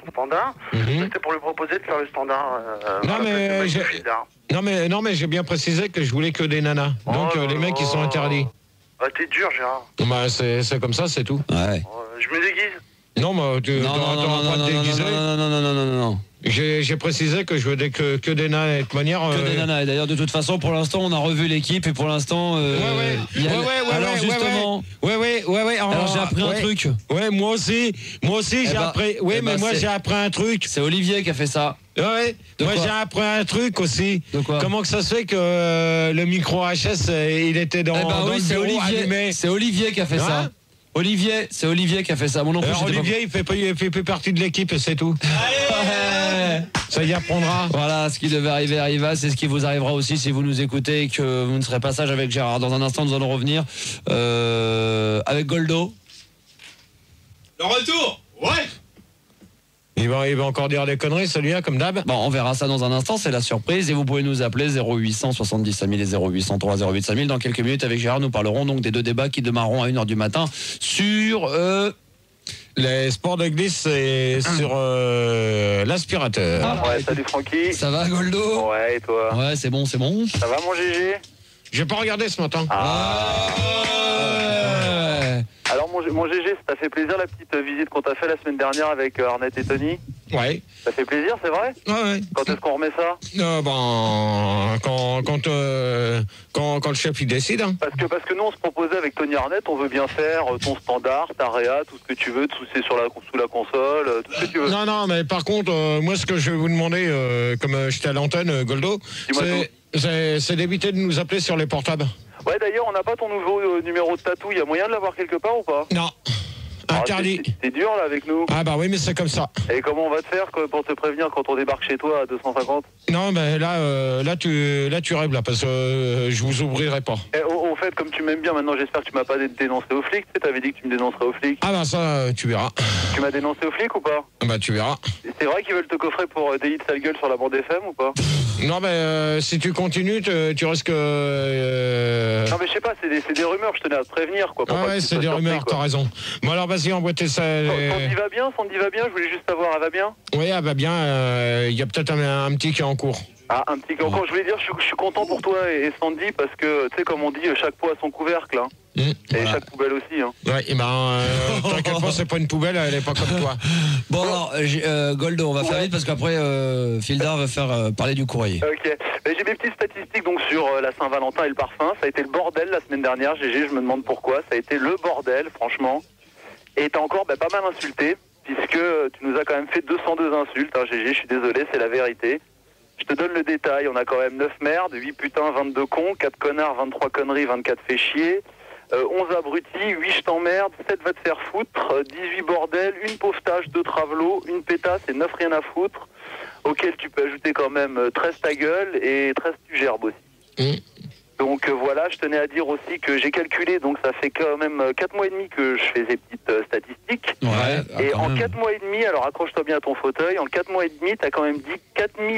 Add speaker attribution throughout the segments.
Speaker 1: standard. C'était pour lui proposer de faire le standard.
Speaker 2: Non mais j'ai bien précisé que je voulais que des nanas. Donc les mecs ils sont interdits.
Speaker 1: Ah, t'es dur, Gérard.
Speaker 2: Bah c'est comme ça, c'est tout.
Speaker 3: Ouais.
Speaker 1: Je me déguise.
Speaker 2: Non, mais tu n'auras pas de déguiser.
Speaker 3: Non.
Speaker 2: J'ai précisé que je veux que des nanas, de toute manière.
Speaker 3: Que des nanas. Et d'ailleurs, de toute façon, pour l'instant, on a revu l'équipe et pour l'instant. Alors justement.
Speaker 2: Ouais.
Speaker 3: Alors j'ai appris un truc.
Speaker 2: Ouais, moi aussi j'ai appris. Oui, mais moi j'ai appris un truc.
Speaker 3: C'est Olivier qui a fait ça.
Speaker 2: Ouais. Moi j'ai appris un truc aussi.
Speaker 3: De quoi?
Speaker 2: Comment que ça se fait que le micro HS il était dans le bureau allumé?
Speaker 3: C'est Olivier qui a fait ça. C'est Olivier qui a fait ça. Mon
Speaker 2: Alors Olivier, il fait plus partie de l'équipe et c'est tout. Ça y apprendra.
Speaker 3: Voilà, ce qui devait arriver arriva, c'est ce qui vous arrivera aussi si vous nous écoutez et que vous ne serez pas sage avec Gérard. Dans un instant, nous allons revenir avec Goldo.
Speaker 4: Le retour. Ouais.
Speaker 2: Il va encore dire des conneries, celui-là, comme d'hab.
Speaker 3: Bon, on verra ça dans un instant, c'est la surprise. Et vous pouvez nous appeler 0800 70 5000 et 0803 08 5000. Dans quelques minutes, avec Gérard, nous parlerons donc des deux débats qui démarreront à 1h du matin sur
Speaker 2: les sports de glisse et sur l'aspirateur.
Speaker 1: Ouais, salut Francky.
Speaker 3: Ça va, Goldo?
Speaker 1: Ouais, et toi?
Speaker 3: Ouais, c'est bon.
Speaker 1: Ça va, mon GG?
Speaker 2: J'ai pas regardé ce matin.
Speaker 1: Alors, mon GG, ça t'a fait plaisir la petite visite qu'on t'a fait la semaine dernière avec Arnett et Tony?
Speaker 2: Ouais.
Speaker 1: Ça fait plaisir, c'est vrai?
Speaker 2: Ouais.
Speaker 1: Quand est-ce qu'on remet ça?
Speaker 2: Quand le chef il décide. Hein.
Speaker 1: Parce que nous, on se proposait avec Tony Arnett, on veut bien faire ton standard, ta réa, tout ce que tu veux, tout c'est sous la console, tout ce que tu veux.
Speaker 2: Non, mais par contre, moi, ce que je vais vous demander, comme j'étais à l'antenne, Goldo, c'est d'éviter de nous appeler sur les portables.
Speaker 1: Ouais, d'ailleurs, on n'a pas ton nouveau numéro de tatou. Il y a moyen de l'avoir quelque part ou pas?
Speaker 2: Non. Interdit.
Speaker 1: C'est dur là avec nous.
Speaker 2: Ah bah oui, mais c'est comme ça.
Speaker 1: Et comment on va te faire pour te prévenir quand on débarque chez toi à 250?
Speaker 2: Non, mais là tu rêves là, parce que je vous ouvrirai pas.
Speaker 1: Et au fait, comme tu m'aimes bien maintenant, j'espère que tu m'as pas dénoncé aux flics. Tu sais, t'avais dit que tu me dénoncerais aux flics.
Speaker 2: Ah bah ça, tu verras.
Speaker 1: Tu m'as dénoncé aux flics ou pas?
Speaker 2: Bah tu verras.
Speaker 1: C'est vrai qu'ils veulent te coffrer pour délit de sale gueule sur la bande FM ou pas?
Speaker 2: Non, mais si tu continues, tu risques...
Speaker 1: Non, mais je sais pas, c'est des rumeurs, je tenais à te prévenir, quoi.
Speaker 2: Ah ouais, c'est des rumeurs, t'as raison. Bon, alors vas-y, envoie tes...
Speaker 1: Sandy va bien, je voulais juste savoir, elle va bien?
Speaker 2: Oui, elle va bien, il y a peut-être un petit qui est en cours.
Speaker 1: Ah, un petit qui est en cours, je voulais dire, je suis content pour toi et Sandy, parce que, tu sais, comme on dit, chaque pot a son couvercle, hein. Et
Speaker 2: voilà.
Speaker 1: chaque poubelle aussi, hein.
Speaker 2: Ouais, et t'inquiète pas, c'est pas une poubelle, elle est pas comme toi.
Speaker 3: Bon, alors, Goldo, on va faire vite parce qu'après, Fildar va faire parler du courrier.
Speaker 1: Ok. J'ai mes petites statistiques donc sur la Saint-Valentin et le parfum. Ça a été le bordel la semaine dernière, GG, je me demande pourquoi. Ça a été le bordel, franchement. Et t'as encore pas mal insulté, puisque tu nous as quand même fait 202 insultes, hein, GG, je suis désolé, c'est la vérité. Je te donne le détail, on a quand même 9 merdes, 8 putains, 22 cons, 4 connards, 23 conneries, 24 fait chier, 11 abrutis, 8 je t'emmerde, 7 va te faire foutre, 18 bordel, une pauvre tâche, 2 travelots, une pétasse et 9 rien à foutre, auquel tu peux ajouter quand même 13 ta gueule et 13 tu gerbes aussi. Donc voilà, je tenais à dire aussi que j'ai calculé, donc ça fait quand même 4 mois et demi que je fais ces petites statistiques.
Speaker 3: Ouais,
Speaker 1: et en 4 mois et demi, alors accroche-toi bien à ton fauteuil, en 4 mois et demi, t'as quand même dit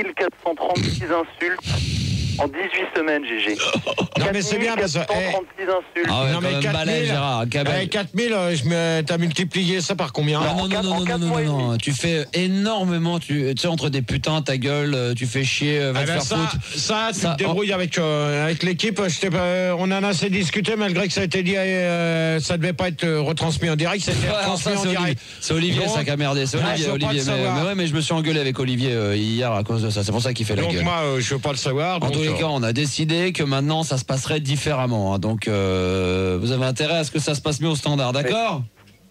Speaker 1: 4436 insultes en 18 semaines, GG.
Speaker 2: Non mais c'est bien parce que...
Speaker 1: 436 insultes.
Speaker 3: Ah ouais,
Speaker 2: non mais 4000,
Speaker 3: Gérard,
Speaker 2: 4000, t'as multiplié ça par combien?
Speaker 3: Non, tu fais énormément, tu sais, entre des putains, ta gueule, tu fais chier, va te faire foutre.
Speaker 2: Ça, tu te débrouilles avec l'équipe, on en a assez discuté, malgré que ça a été dit, ça devait pas être retransmis en direct, c'était retransmis en direct.
Speaker 3: C'est Olivier, ça qui a merdé, c'est Olivier. Mais je me suis engueulé avec Olivier hier à cause de ça, c'est pour ça qu'il fait la gueule.
Speaker 2: Donc moi, je veux pas le savoir.
Speaker 3: En tous les cas, on a décidé que maintenant ça se passerait différemment. Hein. Donc vous avez intérêt à ce que ça se passe mieux au standard, d'accord?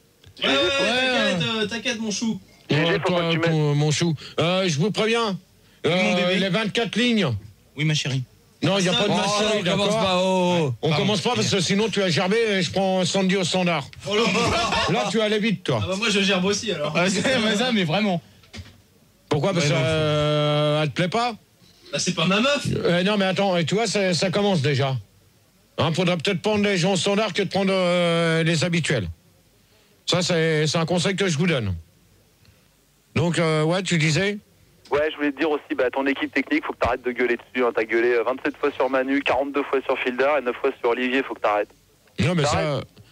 Speaker 4: Ouais, t'inquiète mon chou.
Speaker 2: Mon chou. Je vous préviens, les 24 lignes.
Speaker 4: Oui ma chérie.
Speaker 2: Non, il n'y a pas de ma chérie, d'accord? On commence pas parce que sinon tu as gerbé et je prends Sandy au standard. Là, tu vas aller vite, toi.
Speaker 4: Ah bah moi je gerbe aussi alors. Mais vraiment.
Speaker 2: Pourquoi? Parce qu'elle te plaît pas?
Speaker 4: Bah c'est pas ma meuf.
Speaker 2: Non mais attends, tu vois, ça commence déjà. Faudrait peut-être prendre les gens standards que de prendre les habituels. Ça, c'est un conseil que je vous donne. Donc, ouais, tu disais?
Speaker 1: Ouais, je voulais te dire aussi, ton équipe technique, faut que t'arrêtes de gueuler dessus. Hein. T'as gueulé 27 fois sur Manu, 42 fois sur Fildar et 9 fois sur Olivier, faut que t'arrêtes.
Speaker 2: Non mais ça...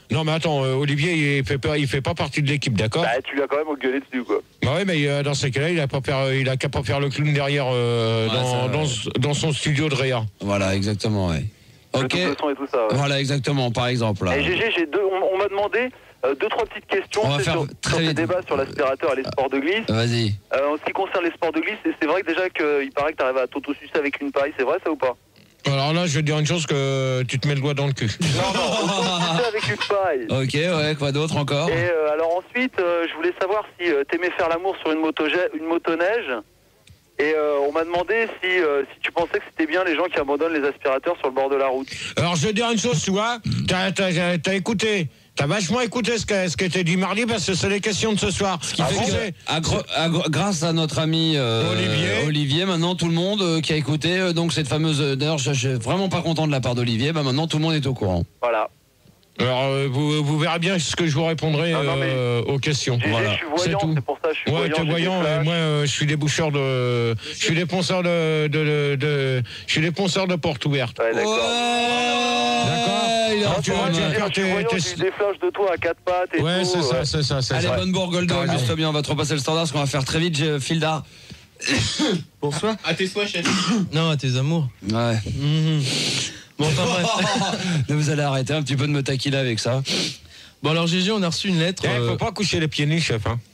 Speaker 2: Non, mais attends, Olivier, il fait pas partie de l'équipe, d'accord?
Speaker 1: Bah, tu lui as quand même gueulé dessus, quoi.
Speaker 2: Bah ouais, mais dans ces cas-là, il a qu'à pas faire le clown derrière dans son studio de Réa.
Speaker 3: Voilà, exactement, ouais. Ok.
Speaker 1: Le son et tout ça, ouais.
Speaker 3: Voilà, exactement, par exemple. Là.
Speaker 1: Et GG, on m'a demandé 2-3 petites questions
Speaker 3: On va faire
Speaker 1: sur ces débats sur l'aspirateur et les sports de glisse.
Speaker 3: Vas-y.
Speaker 1: En ce qui concerne les sports de glisse, c'est vrai que déjà qu'il paraît que tu arrives à t'auto-sucer avec une paille, c'est vrai ça ou pas?
Speaker 2: Alors là, je vais te dire une chose, que tu te mets le doigt dans le cul.
Speaker 1: Non, avec une paille.
Speaker 3: Ok, ouais, quoi d'autre encore?
Speaker 1: Et alors ensuite, je voulais savoir si t'aimais faire l'amour sur une motoneige. Et on m'a demandé si tu pensais que c'était bien les gens qui abandonnent les aspirateurs sur le bord de la route.
Speaker 2: Alors je vais te dire une chose, tu vois, t'as écouté. T'as vachement écouté ce qui était dit mardi parce que c'est les questions de ce soir. Ce qui fait
Speaker 3: que, grâce à notre ami Olivier, maintenant tout le monde qui a écouté donc cette fameuse. D'ailleurs, je suis vraiment pas content de la part d'Olivier. Bah maintenant tout le monde est au courant.
Speaker 1: Voilà.
Speaker 2: Alors vous verrez bien ce que je vous répondrai aux questions.
Speaker 1: Voilà. Je suis voyant, c'est pour ça. Je suis voyant.
Speaker 2: T'es voyant. Et moi, je suis déboucheur de. Je suis dépenseur je suis dépenseur de portes ouvertes.
Speaker 1: Ouais, d'accord.
Speaker 2: D'accord.
Speaker 1: J'ai des flashs de toi à 4 pattes et tout.
Speaker 2: Ouais, c'est ça.
Speaker 3: Allez, bonne bourgolde, juste bien, on va te repasser le standard, parce qu'on va faire très vite, Filda.
Speaker 4: Bonsoir. À tes souhaits, chef.
Speaker 5: Non, à tes amours.
Speaker 3: Ouais.
Speaker 5: Bon, enfin bref.
Speaker 3: Vous allez arrêter un petit peu de me taquiner avec ça.
Speaker 5: Bon, alors GG, on a reçu une lettre.
Speaker 2: Faut pas coucher les pieds nus, chef. Hein.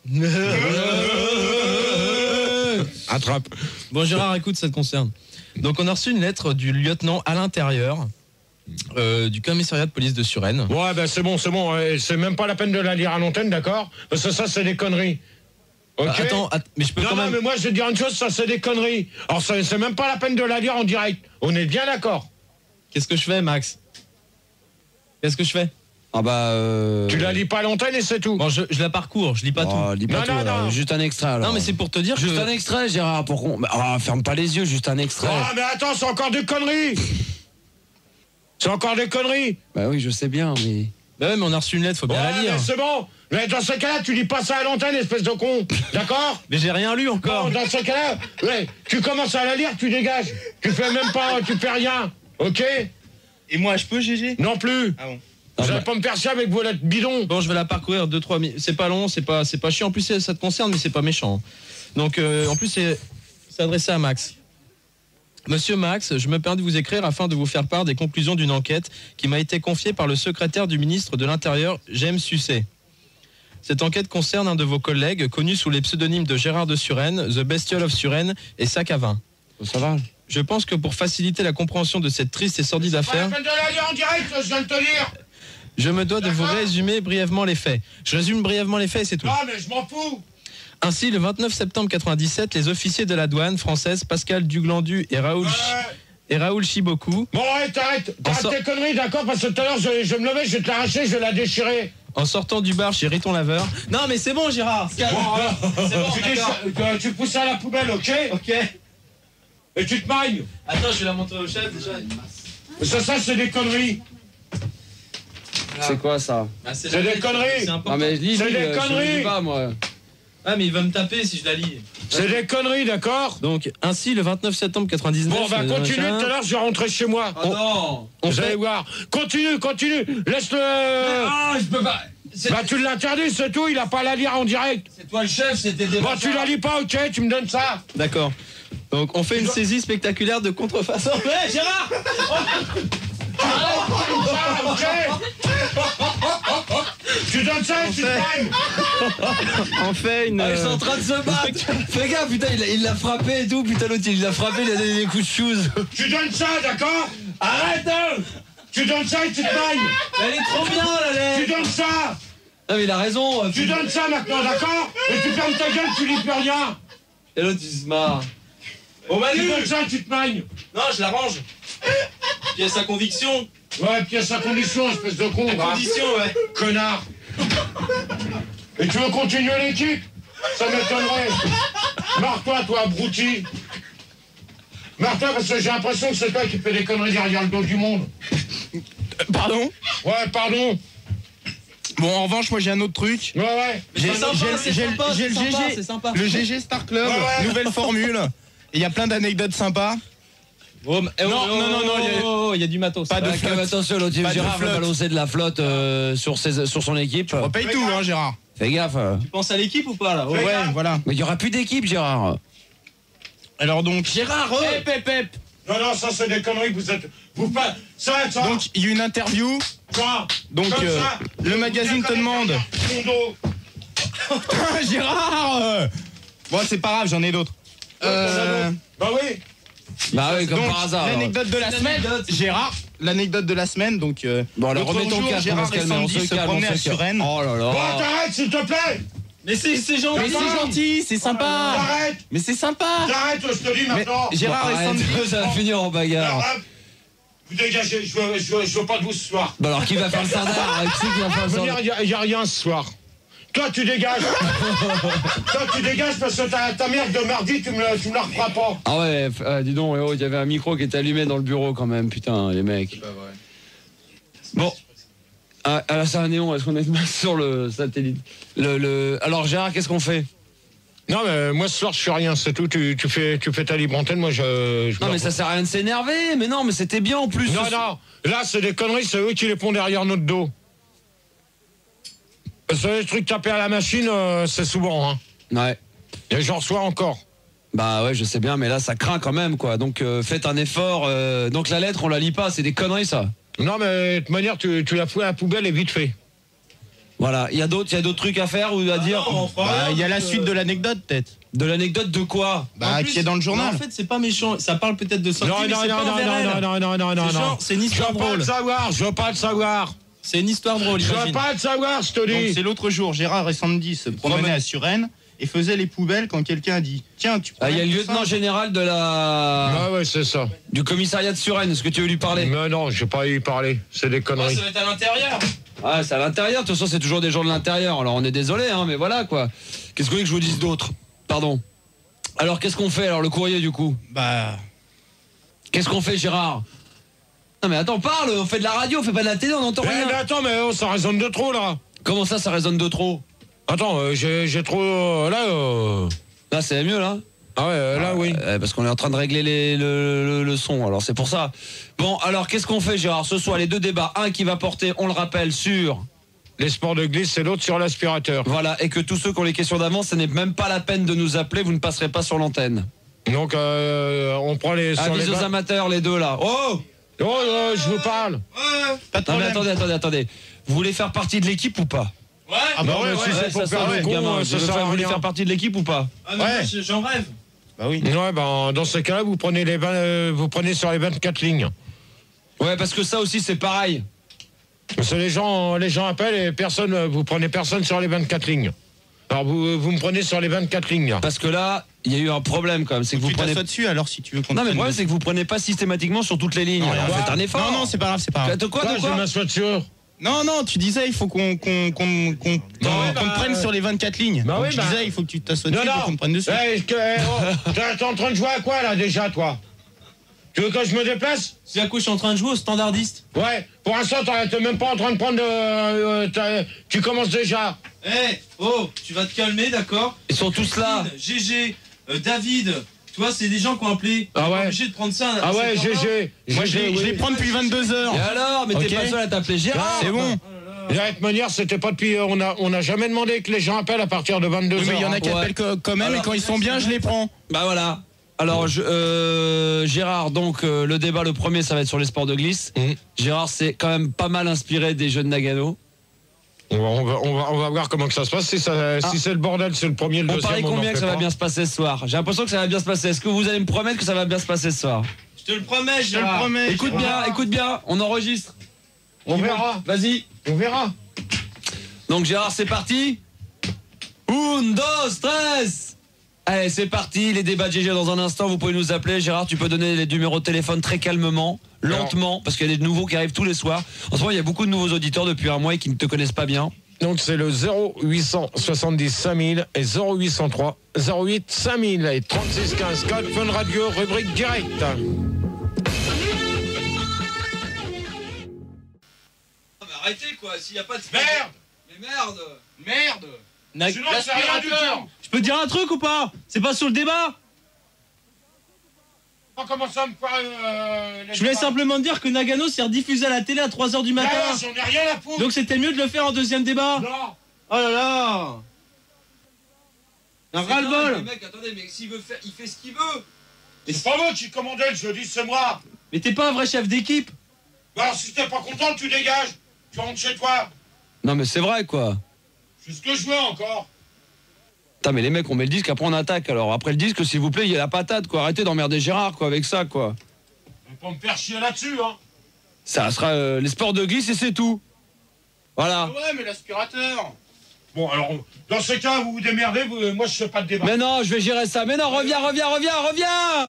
Speaker 2: Attrape.
Speaker 5: Bon, Gérard, écoute, ça te concerne. Donc, on a reçu une lettre du lieutenant à l'intérieur. Du commissariat de police de Suresnes.
Speaker 2: Ouais, ben c'est bon. C'est même pas la peine de la lire à l'antenne, d'accord? Parce que ça, c'est des conneries. Ok.
Speaker 5: Attends, mais je peux
Speaker 2: non,
Speaker 5: quand même.
Speaker 2: Mais moi, je vais te dire une chose, ça, c'est des conneries. Alors, c'est même pas la peine de la lire en direct. On est bien d'accord.
Speaker 5: Qu'est-ce que je fais, Max? Qu'est-ce que je fais?
Speaker 3: Ah bah.
Speaker 2: Tu la lis pas à l'antenne et c'est tout.
Speaker 5: Bon, je la parcours, je lis pas tout.
Speaker 3: Lis pas tout, alors. Juste un extrait alors.
Speaker 5: Non, mais c'est pour te dire
Speaker 3: juste un extrait, Gérard. Ferme pas les yeux, juste un extrait.
Speaker 2: Ah, mais attends, c'est encore des conneries. C'est encore des conneries.
Speaker 3: Bah oui, je sais bien, mais.
Speaker 5: Bah ouais, mais on a reçu une lettre, faut bien la lire.
Speaker 2: Mais c'est bon. Mais dans ce cas-là, tu lis pas ça à l'antenne, espèce de con. D'accord?
Speaker 5: Mais j'ai rien lu encore.
Speaker 2: Non, dans ce cas-là, tu commences à la lire, tu dégages. Tu fais même pas, tu fais rien. Ok?
Speaker 4: Et moi, je peux, GG?
Speaker 2: Non plus.
Speaker 4: Ah bon.
Speaker 2: Vous allez pas me faire ça avec vos lettres bidons.
Speaker 5: Bon, je vais la parcourir 2-3 minutes. C'est pas long, c'est pas chiant. En plus, ça te concerne, mais c'est pas méchant. Donc, en plus, c'est adressé à Max. Monsieur Max, je me permets de vous écrire afin de vous faire part des conclusions d'une enquête qui m'a été confiée par le secrétaire du ministre de l'Intérieur, James Sucet. Cette enquête concerne un de vos collègues, connu sous les pseudonymes de Gérard de Suresnes, The Bestiole of Suresnes et Sac à vin.
Speaker 3: Ça va.
Speaker 5: Je pense que pour faciliter la compréhension de cette triste et sordide affaire...
Speaker 2: Pas la peine de la lire en direct, je viens de te lire.
Speaker 5: Je me dois de vous résumer brièvement les faits. Je résume brièvement les faits et c'est tout.
Speaker 2: Non, mais je m'en fous.
Speaker 5: Ainsi, le 29 septembre 1997, les officiers de la douane française, Pascal Duglandu et Raoul Chiboku...
Speaker 2: Bon, t'arrêtes tes conneries, d'accord? Parce que tout à l'heure, je me levais, je vais te l'arracher, je vais la déchirer.
Speaker 5: En sortant du bar chez Riton Laveur... Non, mais c'est bon, Gérard.
Speaker 2: C'est bon, tu pousses ça à la poubelle, ok?
Speaker 5: Ok.
Speaker 2: Et tu te mailles.
Speaker 5: Attends, je vais la montrer au chef, déjà.
Speaker 2: Ça, c'est des conneries.
Speaker 3: C'est quoi, ça?
Speaker 2: C'est des conneries.
Speaker 3: Non, mais
Speaker 2: c'est des conneries.
Speaker 3: Je lis pas, moi.
Speaker 5: Ah, mais il va me taper si je la lis.
Speaker 2: C'est des conneries, d'accord?
Speaker 5: Donc, ainsi, le 29 septembre 1999...
Speaker 2: Bon, on va continuer. Tout à l'heure, je vais rentrer chez moi.
Speaker 3: Oh non.
Speaker 2: Vous allez voir. Continue. Laisse-le...
Speaker 3: Ah, je peux pas...
Speaker 2: Bah, tu l'interdis, c'est tout. Il a pas à la lire en direct.
Speaker 3: C'est toi le chef, c'était des...
Speaker 2: Bon, tu la lis pas, ok? Tu me donnes ça.
Speaker 5: D'accord. Donc, on fait une saisie spectaculaire de contrefaçon. Ouais, Gérard.
Speaker 2: Tu donnes ça et tu te pognes.
Speaker 5: On fait une...
Speaker 3: Ils sont en train de se battre. Fais gaffe, putain, il l'a frappé et tout. Putain, l'autre, il l'a frappé, il a donné des coups de shoes.
Speaker 2: Tu donnes ça, d'accord? Arrête, hein. Tu donnes ça et tu te pognes.
Speaker 3: Elle est trop bien, la lettre.
Speaker 2: Tu donnes ça.
Speaker 3: Non, mais il a raison.
Speaker 2: Tu donnes ça maintenant, d'accord? Et tu fermes ta gueule, tu lis plus rien.
Speaker 3: Et l'autre, il se marre.
Speaker 2: Oh, bah, tu donnes ça et tu te pognes.
Speaker 5: Non, je la range. Pièce à conviction.
Speaker 2: Ouais, pièce à condition, espèce de con.
Speaker 5: Condition, ouais.
Speaker 2: Connard. Et tu veux continuer l'équipe? Ça m'étonnerait. Marre-toi, toi, abruti. Marre-toi, parce que j'ai l'impression que c'est toi qui fais des conneries derrière le dos du monde.
Speaker 4: Pardon?
Speaker 2: Ouais, pardon.
Speaker 4: Bon, en revanche, moi j'ai un autre truc.
Speaker 2: Ouais.
Speaker 4: J'ai le GG Star Club, nouvelle formule. Et il y a plein d'anecdotes sympas.
Speaker 5: Oh, non, il y a du matos.
Speaker 4: Pas de flotte.
Speaker 3: Attention, l'autre
Speaker 4: Pas de
Speaker 3: Gérard va
Speaker 4: flotte.
Speaker 3: balancer de la flotte sur son équipe.
Speaker 4: On paye tout, hein, Gérard.
Speaker 3: Fais gaffe.
Speaker 5: Tu penses à l'équipe ou pas là?
Speaker 4: Ouais, voilà.
Speaker 3: Mais il y aura plus d'équipe, Gérard.
Speaker 4: Alors donc,
Speaker 5: Gérard, pep.
Speaker 2: Non, ça c'est des conneries, vous pas... Ça,
Speaker 4: donc il y a une interview.
Speaker 2: ça,
Speaker 4: Donc
Speaker 2: comme ça,
Speaker 4: le magazine te demande. Putain, Gérard. Bon, c'est pas grave, j'en ai d'autres.
Speaker 2: Bah oui.
Speaker 3: Bah oui, comme
Speaker 4: Donc,
Speaker 3: par hasard.
Speaker 4: l'anecdote de la semaine, Gérard. L'anecdote de la semaine, donc.
Speaker 3: Bon, alors
Speaker 4: l'autre
Speaker 3: remets ton
Speaker 4: jour,
Speaker 3: casque,
Speaker 4: Gérard et Sandy se promenaient à Suresnes.
Speaker 3: Oh là là.
Speaker 2: Bon, t'arrêtes, s'il te plaît.
Speaker 5: Mais c'est gentil.
Speaker 4: Mais c'est gentil, c'est sympa.
Speaker 2: T'arrêtes.
Speaker 4: Mais c'est sympa.
Speaker 2: T'arrêtes, je te dis maintenant.
Speaker 4: Gérard et
Speaker 3: Arrête,
Speaker 4: Sandy.
Speaker 3: ça va finir en bagarre.
Speaker 2: Vous dégagez, je veux pas de vous ce soir.
Speaker 3: Bah alors qui va faire le sardar? Qui c'est qui va faire le sardar?
Speaker 2: Il y a rien ce soir. Toi, tu dégages. Toi, tu dégages parce que ta merde de mardi, tu me la referas pas.
Speaker 3: Ah ouais, dis donc, il y avait un micro qui était allumé dans le bureau quand même, putain, les mecs. C'est pas vrai. Bon. Ah, là, c'est un néon, est-ce qu'on est sur le satellite? Alors, Gérard, qu'est-ce qu'on fait?
Speaker 2: Non, mais moi, ce soir, je fais rien, c'est tout. Tu fais ta libre antenne, moi, je
Speaker 3: Non, mais ça sert à rien de s'énerver, mais non, mais c'était bien en plus.
Speaker 2: Non, là, c'est des conneries, c'est eux qui les font derrière notre dos. C'est des trucs tapés à la machine, c'est souvent, hein.
Speaker 3: Ouais.
Speaker 2: Et j'en reçois encore.
Speaker 3: Bah ouais, je sais bien, mais là, ça craint quand même, quoi. Donc, faites un effort. Donc, la lettre, on la lit pas, c'est des conneries, ça.
Speaker 2: Non, mais de toute manière, tu la fous à la poubelle et vite fait.
Speaker 3: Voilà. Il y a d'autres trucs à faire ou à dire?
Speaker 4: Il y a la suite de l'anecdote, peut-être.
Speaker 3: De l'anecdote de quoi?
Speaker 4: Bah, qui est dans le journal.
Speaker 5: En fait, c'est pas méchant. Ça parle peut-être de Sandy,
Speaker 2: Non,
Speaker 5: mais
Speaker 2: non,
Speaker 5: c'est pas envers elle.
Speaker 2: non.
Speaker 5: C'est une
Speaker 2: Je
Speaker 5: histoire
Speaker 2: veux pas
Speaker 5: drôle.
Speaker 2: le savoir, je veux pas le savoir.
Speaker 5: C'est une histoire drôle,
Speaker 2: Je veux
Speaker 5: imagine.
Speaker 2: pas le savoir, je te
Speaker 4: Donc
Speaker 2: dis.
Speaker 4: c'est l'autre jour, Gérard et Sandy se promenaient à Suresnes et faisaient les poubelles quand quelqu'un a dit tiens, tu
Speaker 3: Ah, il y a le
Speaker 4: promènes
Speaker 3: lieutenant
Speaker 4: ça
Speaker 3: général de la...
Speaker 2: Ah ouais, c'est ça.
Speaker 3: du commissariat de Suresnes. Est-ce que tu veux lui parler?
Speaker 2: Mais non, j'ai pas y parler. C'est des
Speaker 5: Ah,
Speaker 2: conneries.
Speaker 5: ça va être à l'intérieur.
Speaker 3: Ah, c'est à l'intérieur. De toute façon, c'est toujours des gens de l'intérieur. Alors, on est désolé, hein, mais voilà, quoi. Qu'est-ce que vous voulez que je vous dise d'autre? Pardon. Alors, qu'est-ce qu'on fait, alors, le courrier, du coup?
Speaker 4: Bah,
Speaker 3: Qu'est-ce qu'on fait, Gérard? Non, mais attends, parle. On fait de la radio, on fait pas de la télé, on n'entend
Speaker 2: Mais
Speaker 3: rien.
Speaker 2: attends, mais ça résonne de trop, là.
Speaker 3: Comment ça résonne de trop?
Speaker 2: Attends, j'ai trop... là...
Speaker 3: Là, c'est mieux, là?
Speaker 2: Ah ouais, là, oui.
Speaker 3: Parce qu'on est en train de régler le son, alors c'est pour ça. Bon, alors, qu'est-ce qu'on fait, Gérard? Ce soir, les deux débats. Un qui va porter, on le rappelle, sur...
Speaker 2: Les sports de glisse, c'est l'autre sur l'aspirateur.
Speaker 3: Voilà, et que tous ceux qui ont les questions d'avance, ce n'est même pas la peine de nous appeler, vous ne passerez pas sur l'antenne.
Speaker 2: Donc, on prend les... sur
Speaker 3: Avis
Speaker 2: les
Speaker 3: aux amateurs, les deux, là. Oh!
Speaker 2: je vous parle.
Speaker 4: pas de
Speaker 3: Non, mais
Speaker 4: problème.
Speaker 3: attendez. Vous voulez faire partie de l'équipe ou pas?
Speaker 5: Ouais.
Speaker 4: Ah bah
Speaker 2: Non,
Speaker 4: ouais,
Speaker 2: mais si
Speaker 4: ouais.
Speaker 2: c'est pour
Speaker 3: ça
Speaker 2: faire
Speaker 3: sert à
Speaker 2: le
Speaker 3: rien,
Speaker 2: con,
Speaker 3: gamin.
Speaker 2: ça
Speaker 3: Vous
Speaker 2: sert à
Speaker 3: voulez
Speaker 2: rien.
Speaker 3: faire partie de l'équipe ou pas?
Speaker 5: Ah, mais
Speaker 4: Ouais.
Speaker 5: moi, j'en rêve.
Speaker 4: Bah oui.
Speaker 2: Ouais, ben, dans ces cas-là, vous prenez vous prenez sur les 24 lignes.
Speaker 3: Ouais, parce que ça aussi, c'est pareil.
Speaker 2: Parce que les gens appellent et vous prenez personne sur les 24 lignes. Alors, vous me prenez sur les 24 lignes, là.
Speaker 3: Parce que là, il y a eu un problème quand même. C'est que vous
Speaker 4: Tu
Speaker 3: prenez.
Speaker 4: t'assois dessus alors si tu veux qu'on
Speaker 3: Non,
Speaker 4: te
Speaker 3: mais le
Speaker 4: prenne
Speaker 3: problème,
Speaker 4: dessus.
Speaker 3: c'est que vous prenez pas systématiquement sur toutes les lignes.
Speaker 4: Non,
Speaker 3: Alors,
Speaker 2: ouais.
Speaker 3: faites un effort.
Speaker 4: Non, c'est pas grave, c'est pas grave.
Speaker 3: De quoi,
Speaker 2: Je m'assois dessus.
Speaker 4: Non, tu disais il faut qu'on te prenne sur les 24 lignes.
Speaker 2: Bah
Speaker 4: Donc,
Speaker 2: oui,
Speaker 4: tu
Speaker 2: bah.
Speaker 4: disais il faut que tu t'assoies dessus pour qu'on te prenne dessus.
Speaker 2: T'es en train de jouer à quoi, là, déjà, toi? Tu veux que je me déplace?
Speaker 5: C'est à quoi je suis en train de jouer au standardiste.
Speaker 2: Ouais, pour l'instant, t'es même pas en train de prendre... tu commences déjà.
Speaker 5: Tu vas te calmer, d'accord?
Speaker 3: Ils sont tous là.
Speaker 5: GG, David, tu vois, c'est des gens qui ont appelé.
Speaker 2: Ah
Speaker 5: On est
Speaker 2: ouais.
Speaker 5: obligé de prendre ça.
Speaker 2: Ah ouais, GG.
Speaker 4: Moi je les prends depuis 22 heures.
Speaker 3: Et alors, mais t'es
Speaker 4: Ok.
Speaker 3: pas seul à t'appeler Gérard.
Speaker 4: C'est bon.
Speaker 2: De toute manière, c'était pas depuis... On a jamais demandé que les gens appellent à partir de 22
Speaker 4: Oui, mais il y en
Speaker 2: heures.
Speaker 4: a qui
Speaker 3: Ouais.
Speaker 4: appellent quand même
Speaker 3: Alors,
Speaker 4: et quand ils sont bien, je les prends.
Speaker 3: Bah voilà. Alors, Gérard, donc, le débat, le premier, ça va être sur les sports de glisse.
Speaker 2: Mhm.
Speaker 3: Gérard, c'est quand même pas mal inspiré des jeux de Nagano.
Speaker 2: On va voir comment que ça se passe. Si c'est le bordel, c'est le premier, le
Speaker 3: On
Speaker 2: deuxième.
Speaker 3: parie
Speaker 2: en
Speaker 3: combien
Speaker 2: fait
Speaker 3: que ça va
Speaker 2: pas.
Speaker 3: bien se passer ce soir? J'ai l'impression que ça va bien se passer. Est-ce que vous allez me promettre que ça va bien se passer ce soir?
Speaker 5: Je te le promets,
Speaker 4: Je te le promets.
Speaker 3: Écoute bien, on enregistre.
Speaker 2: On verra.
Speaker 3: Vas-y.
Speaker 2: On verra.
Speaker 3: Donc Gérard, c'est parti. 1, 2, 3. Allez, c'est parti. Les débats de GG dans un instant. Vous pouvez nous appeler. Gérard, tu peux donner les numéros de téléphone très calmement, lentement, parce qu'il y a des nouveaux qui arrivent tous les soirs. En ce moment, il y a beaucoup de nouveaux auditeurs depuis un mois et qui ne te connaissent pas bien.
Speaker 2: Donc c'est le 0870 5000 et 0803 08 5000 et 36 15 code Fun Radio, rubrique direct.
Speaker 5: Arrêtez quoi, s'il n'y a pas de.
Speaker 2: Merde.
Speaker 5: Mais merde.
Speaker 4: Merde.
Speaker 2: Sinon, c'est rien du tout.
Speaker 5: Je peux te dire un truc ou pas? C'est pas sur le débat.
Speaker 2: pas commencer à me faire.
Speaker 5: Je voulais simplement dire que Nagano s'est rediffusé à la télé à 3h du matin.
Speaker 2: Ah, j'en ai rien à foutre.
Speaker 5: Donc c'était mieux de le faire en deuxième débat.
Speaker 2: Non.
Speaker 5: Oh là là. Un ras-le-bol.
Speaker 3: Mec, attendez, mais s'il veut faire, il fait ce qu'il veut.
Speaker 2: C'est pas moi qui commandais le jeudi, c'est moi.
Speaker 5: Mais t'es pas un vrai chef d'équipe.
Speaker 2: Bah alors si t'es pas content, tu dégages. Tu rentres chez toi.
Speaker 3: Non, mais c'est vrai, quoi.
Speaker 2: C'est ce que je veux encore.
Speaker 3: Putain, mais les mecs, on met le disque, après on attaque. Alors, après le disque, s'il vous plaît, il y a la patate, quoi. Arrêtez d'emmerder Gérard, quoi, avec ça, quoi.
Speaker 2: Faut pas me faire chier là-dessus, hein.
Speaker 3: Ça sera les sports de glisse et c'est tout. Voilà.
Speaker 4: Ouais, mais l'aspirateur.
Speaker 2: Bon, alors, dans ce cas, vous vous démerdez, moi je fais pas de débat.
Speaker 3: Mais non, je vais gérer ça. Mais non, reviens.